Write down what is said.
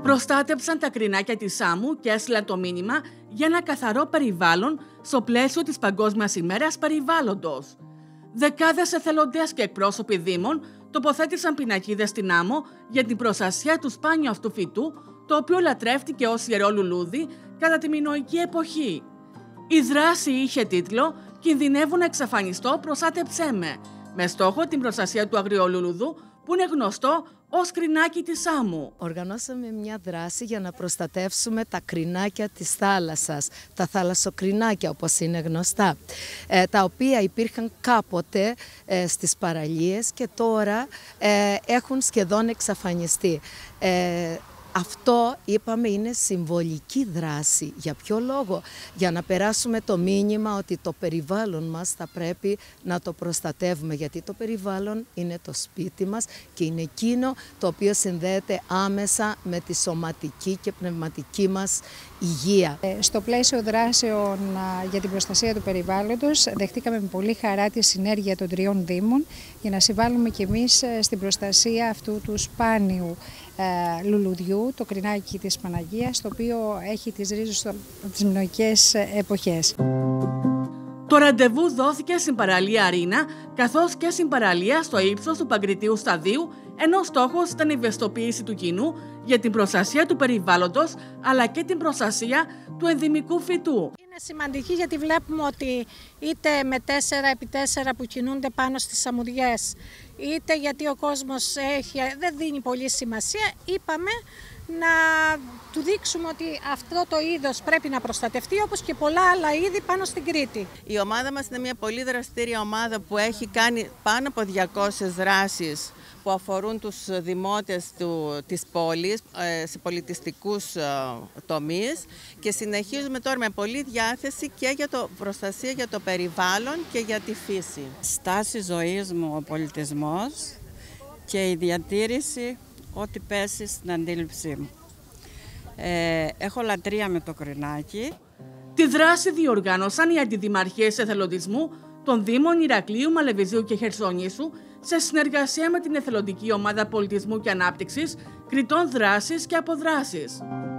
προστάτεψαν τα κρινάκια της Σάμου και έστειλαν το μήνυμα για ένα καθαρό περιβάλλον στο πλαίσιο της Παγκόσμιας ημέρας περιβάλλοντος. Δεκάδες εθελοντές και εκπρόσωποι δήμων τοποθέτησαν πινακίδες στην άμμο για την προστασία του σπάνιου αυτού φυτού, το οποίο λατρεύτηκε ως ιερό λουλούδι κατά τη μινωική εποχή. Η δράση είχε τίτλο «Κινδυνεύω να εξαφανιστώ, προστάτεψέ με στόχο την προστασία του αγριολουλουδού, που είναι γνωστό ως κρινάκι της Σάμου. Οργανώσαμε μια δράση για να προστατεύσουμε τα κρινάκια της θάλασσας, τα θαλασσοκρινάκια όπως είναι γνωστά, τα οποία υπήρχαν κάποτε στις παραλίες και τώρα έχουν σχεδόν εξαφανιστεί. Αυτό, είπαμε, είναι συμβολική δράση. Για ποιο λόγο? Για να περάσουμε το μήνυμα ότι το περιβάλλον μας θα πρέπει να το προστατεύουμε, γιατί το περιβάλλον είναι το σπίτι μας και είναι εκείνο το οποίο συνδέεται άμεσα με τη σωματική και πνευματική μας υγεία. Στο πλαίσιο δράσεων για την προστασία του περιβάλλοντος δεχτήκαμε με πολύ χαρά τη συνέργεια των 3 Δήμων για να συμβάλλουμε κι εμείς στην προστασία αυτού του σπάνιου λουλουδιού, το κρινάκι της Παναγίας, το οποίο έχει τις ρίζες από τις μινωικές εποχές. Το ραντεβού δόθηκε στην παραλία Αρίνα, καθώς και στην παραλία στο ύψος του Παγκριτίου Σταδίου, ενώ στόχος ήταν η ευαισθητοποίηση του κοινού για την προστασία του περιβάλλοντος, αλλά και την προστασία του ενδυμικού φυτού. Είναι σημαντική γιατί βλέπουμε ότι είτε με 4x4 που κινούνται πάνω στις αμμουδιές, είτε γιατί ο κόσμος δεν δίνει πολύ σημασία, είπαμε να του δείξουμε ότι αυτό το είδος πρέπει να προστατευτεί, όπως και πολλά άλλα είδη πάνω στην Κρήτη. Η ομάδα μας είναι μια πολύ δραστήρια ομάδα που έχει κάνει πάνω από 200 δράσεις που αφορούν τους δημότες της πόλης σε πολιτιστικούς τομείς και συνεχίζουμε τώρα με πολλή διάθεση και για το προστασία για το περιβάλλον και για τη φύση. Στάση ζωής μου ο πολιτισμός και η διατήρηση ό,τι πέσει στην αντίληψή μου. Έχω λατρεία με το κρινάκι. Τη δράση διοργάνωσαν οι αντιδημαρχίες εθελοντισμού των Δήμων Ηρακλείου, Μαλεβιζίου και Χερσονήσου σε συνεργασία με την Εθελοντική Ομάδα Πολιτισμού και Ανάπτυξης, Κρητών Δράσης και Αποδράσης.